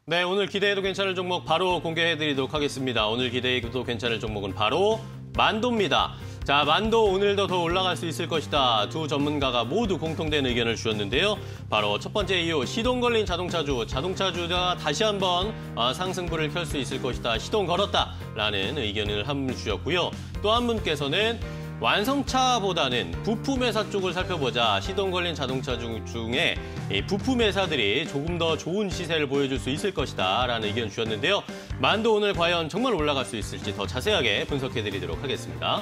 네, 오늘 기대해도 괜찮을 종목 바로 공개해드리도록 하겠습니다. 오늘 기대해도 괜찮을 종목은 바로 만도입니다. 자, 만도 오늘도 더 올라갈 수 있을 것이다. 두 전문가가 모두 공통된 의견을 주셨는데요. 바로 첫 번째 이유, 시동 걸린 자동차주가 다시 한번 상승불을 켤 수 있을 것이다. 시동 걸었다라는 의견을 한 분 주셨고요. 또 한 분께서는 완성차보다는 부품회사 쪽을 살펴보자. 시동 걸린 자동차 중에 부품회사들이 조금 더 좋은 시세를 보여줄 수 있을 것이다 라는 의견 주셨는데요. 만도 오늘 과연 정말 올라갈 수 있을지 더 자세하게 분석해드리도록 하겠습니다.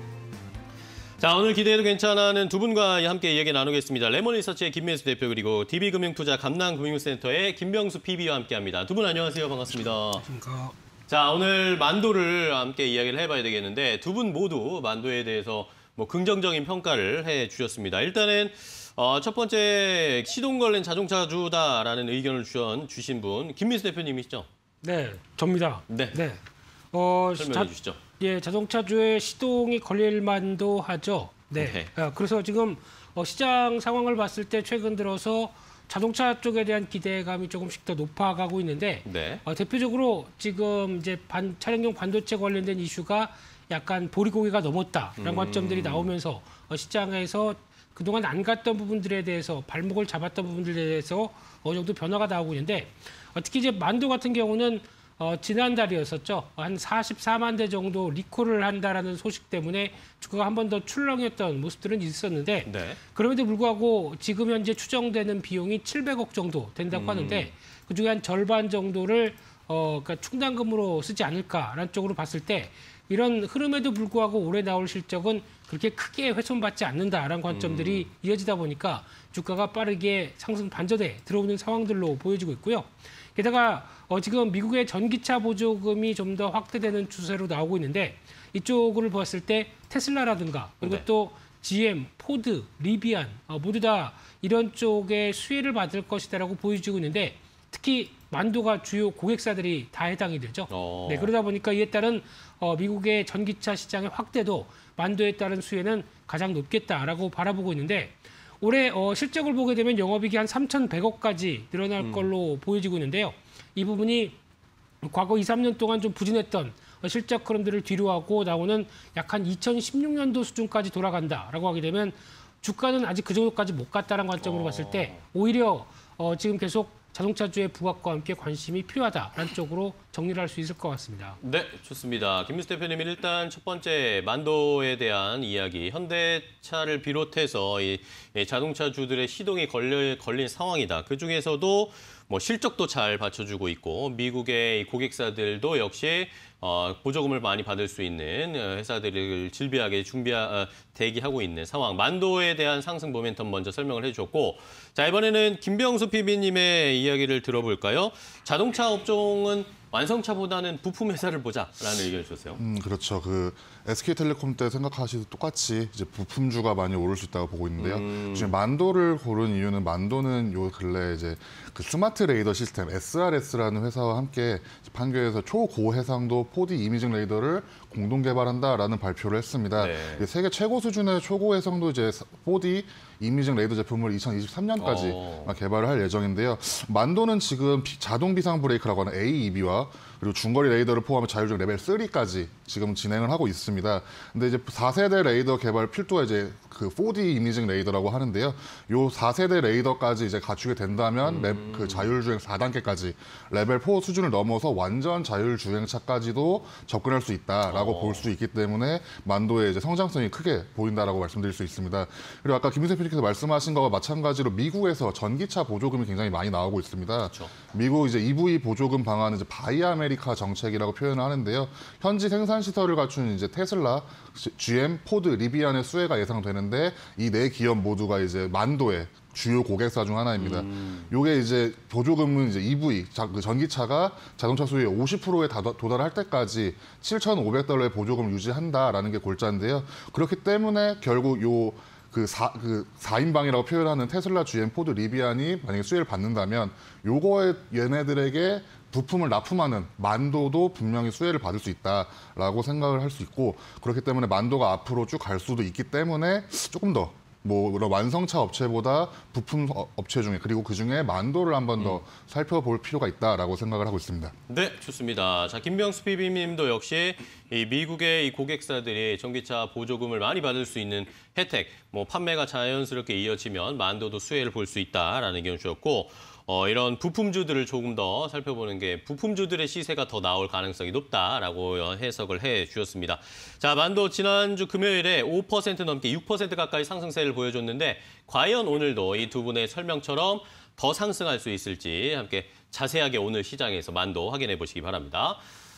자, 오늘 기대해도 괜찮아는 두 분과 함께 이야기 나누겠습니다. 레몬리서치의 김민수 대표 그리고 DB금융투자 감남금융센터의 김병수 PB와 함께합니다. 두 분 안녕하세요. 반갑습니다. 안녕하십니까. 자, 오늘 만도를 함께 이야기를 해봐야 되겠는데 두 분 모두 만도에 대해서 긍정적인 평가를 해주셨습니다. 일단은 첫 번째 시동 걸린 자동차주다라는 의견을 주신 분 김민수 대표님이시죠? 네, 접니다. 네. 설명해 주시죠. 예, 자동차주의 시동이 걸릴 만도 하죠. 네. 그래서 지금 시장 상황을 봤을 때 최근 들어서 자동차 쪽에 대한 기대감이 조금씩 더 높아가고 있는데 대표적으로 지금 이제 차량용 반도체 관련된 이슈가 약간 보리고개가 넘었다라는 관점들이 나오면서 시장에서 그동안 안 갔던 부분들에 대해서 발목을 잡았던 부분들에 대해서 어느 정도 변화가 나오고 있는데 특히 이제 만도 같은 경우는 지난달이었었죠. 한 44만 대 정도 리콜을 한다라는 소식 때문에 주가가 한 번 더 출렁였던 모습들은 있었는데 그럼에도 불구하고 지금 현재 추정되는 비용이 700억 정도 된다고 하는데 그중에 한 절반 정도를 그러니까 충당금으로 쓰지 않을까라는 쪽으로 봤을 때 이런 흐름에도 불구하고 올해 나올 실적은 그렇게 크게 훼손받지 않는다라는 관점들이 이어지다 보니까 주가가 빠르게 상승 반전에 들어오는 상황들로 보여지고 있고요. 게다가 지금 미국의 전기차 보조금이 좀 더 확대되는 추세로 나오고 있는데 이쪽을 봤을 때 테슬라라든가 그리고 또 GM, 포드, 리비안 모두 다 이런 쪽에 수혜를 받을 것이다라고 보여지고 있는데 특히 만도가 주요 고객사들이 다 해당이 되죠. 네, 그러다 보니까 이에 따른 미국의 전기차 시장의 확대도 만도에 따른 수혜는 가장 높겠다라고 바라보고 있는데 올해 실적을 보게 되면 영업이익이 한 3,100억까지 늘어날 걸로 보여지고 있는데요. 이 부분이 과거 2, 3년 동안 좀 부진했던 실적 흐름들을 뒤로하고 나오는 약 한 2016년도 수준까지 돌아간다라고 하게 되면 주가는 아직 그 정도까지 못 갔다는 관점으로 봤을 때 오히려 지금 계속 자동차주의 부각과 함께 관심이 필요하다라는 쪽으로 정리를 할 수 있을 것 같습니다. 네, 좋습니다. 김민수 대표님 일단 첫 번째 만도에 대한 이야기, 현대차를 비롯해서 이 자동차주들의 시동이 걸린 상황이다. 그중에서도 실적도 잘 받쳐주고 있고 미국의 고객사들도 역시 보조금을 많이 받을 수 있는 회사들을 질비하게 대기하고 있는 상황. 만도에 대한 상승 모멘텀 먼저 설명을 해주셨고 자, 이번에는 김병수 PB님의 이야기를 들어볼까요? 자동차 업종은 완성차보다는 부품 회사를 보자라는 의견을 주셨어요. 그렇죠. SK텔레콤 때 생각하시듯 똑같이 이제 부품주가 많이 오를 수 있다고 보고 있는데요. 지금 만도를 고른 이유는 만도는 요 근래 이제 스마트 레이더 시스템 SRS라는 회사와 함께 판교에서 초고해상도 4D 이미징 레이더를 공동 개발한다라는 발표를 했습니다. 세계 최고 수준의 초고해상도 이제 4D 이미징 레이더 제품을 2023년까지 개발을 할 예정인데요. 만도는 지금 자동 비상 브레이크라고 하는 AEB와 그리고 중거리 레이더를 포함한 자율주행 레벨 3까지 지금 진행을 하고 있습니다. 근데 이제 4세대 레이더 개발 필두가 이제 4D 이미징 레이더라고 하는데요. 요 4세대 레이더까지 이제 갖추게 된다면 자율주행 4단계까지 레벨 4 수준을 넘어서 완전 자율주행차까지도 접근할 수 있다라고 볼 수 있기 때문에 만도의 이제 성장성이 크게 보인다라고 말씀드릴 수 있습니다. 그리고 아까 김민수 대표님께서 말씀하신 거와 마찬가지로 미국에서 전기차 보조금이 굉장히 많이 나오고 있습니다. 미국 이제 EV 보조금 방안은 이제 바이 아메리카 정책이라고 표현을 하는데요. 현지 생산 시설을 갖춘 이제 테슬라, GM, 포드, 리비안의 수혜가 예상되는데 이 네 기업 모두가 이제 만도의 주요 고객사 중 하나입니다. 요게 이제 보조금은 이제 EV, 전기차가 자동차 수요의 50%에 도달할 때까지 $7,500의 보조금을 유지한다라는 게 골자인데요. 그렇기 때문에 결국 요 4인방이라고 표현하는 테슬라, GM, 포드, 리비안이 만약에 수혜를 받는다면 요거에 얘네들에게 부품을 납품하는 만도도 분명히 수혜를 받을 수 있다라고 생각을 할 수 있고 그렇기 때문에 만도가 앞으로 쭉 갈 수도 있기 때문에 조금 더 뭐 그런 완성차 업체보다 부품 업체 중에 그리고 그중에 만도를 한 번 더 살펴볼 필요가 있다라고 생각을 하고 있습니다. 네, 좋습니다. 자, 김병수 PB님도 역시 이 미국의 이 고객사들이 전기차 보조금을 많이 받을 수 있는 혜택, 뭐 판매가 자연스럽게 이어지면 만도도 수혜를 볼 수 있다라는 의견 주셨고, 이런 부품주들을 조금 더 살펴보는 게 부품주들의 시세가 더 나올 가능성이 높다라고 해석을 해 주셨습니다. 자, 만도 지난주 금요일에 5% 넘게 6% 가까이 상승세를 보여줬는데 과연 오늘도 이 두 분의 설명처럼 더 상승할 수 있을지 함께 자세하게 오늘 시장에서 만도 확인해 보시기 바랍니다.